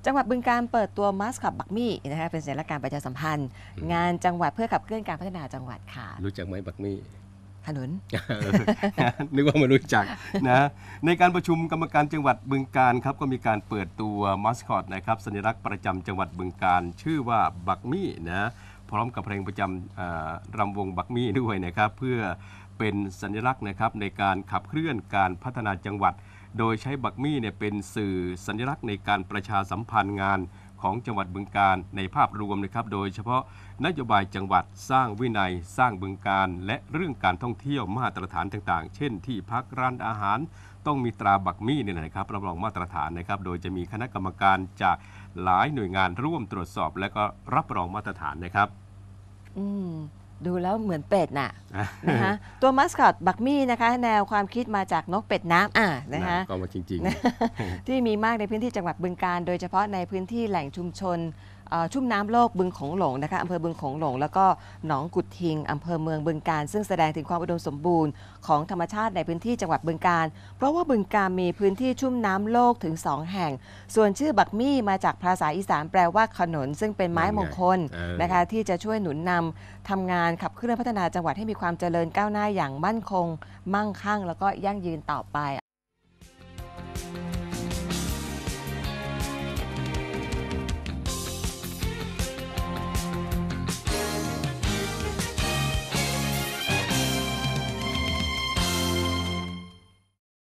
จังหวัดบึงกาฬเปิดตัวมาสคอตบักมี่นะคะเป็นสัญลักษณ์การประชาสัมพันธ์งานจังหวัดเพื่อขับเคลื่อนการพัฒนาจังหวัดค่ะรู้จักไหมบักมี่ขนุนนึกว่าไม่รู้จักนะในการประชุมกรรมการจังหวัดบึงกาฬครับก็มีการเปิดตัวมาสคอตนะครับสัญลักษณ์ประจำจังหวัดบึงกาฬชื่อว่าบักมี่นะพร้อมกับเพลงประจำรำวงบักมี่ด้วยนะครับเพื่อเป็นสัญลักษณ์นะครับในการขับเคลื่อนการพัฒนาจังหวัดโดยใช้บักมี่เนี่ยเป็นสื่อสัญลักษณ์ในการประชาสัมพันธ์งานของจังหวัดบึงกาฬในภาพรวมนะครับโดยเฉพาะนโยบายจังหวัดสร้างวินัยสร้างบึงกาฬและเรื่องการท่องเที่ยวมาตรฐานต่างๆเช่นที่พักร้านอาหารต้องมีตราบักมี่เนี่ยนะครับรับรองมาตรฐานนะครับโดยจะมีคณะกรรมการจากหลายหน่วยงานร่วมตรวจสอบและก็รับรองมาตรฐานนะครับดูแล้วเหมือนเป็ดน่ะนะคะตัวมัสคอตบักมี่นะคะแนวความคิดมาจากนกเป็ดน้ำนะคะก็มาจริงๆที่มีมากในพื้นที่จังหวัดบึงกาฬโดยเฉพาะในพื้นที่แหล่งชุมชนชุ่มน้ำโลกบึงโขงหลงนะคะอำเภอบึงโขงหลงแล้วก็หนองกุดทิงอำเภอเมืองบึงกาฬซึ่งแสดงถึงความอุดมสมบูรณ์ของธรรมชาติในพื้นที่จังหวัดบึงกาฬเพราะว่าบึงกาฬมีพื้นที่ชุ่มน้ำโลกถึง2แห่งส่วนชื่อบักมี่มาจากภาษาอีสานแปลว่าขนุนซึ่งเป็นไม้มงคลนะคะที่จะช่วยหนุนนำทำงานขับเคลื่อนพัฒนาจังหวัดให้มีความเจริญก้าวหน้าอย่างมั่นคงมั่งคั่งแล้วก็ยั่งยืนต่อไป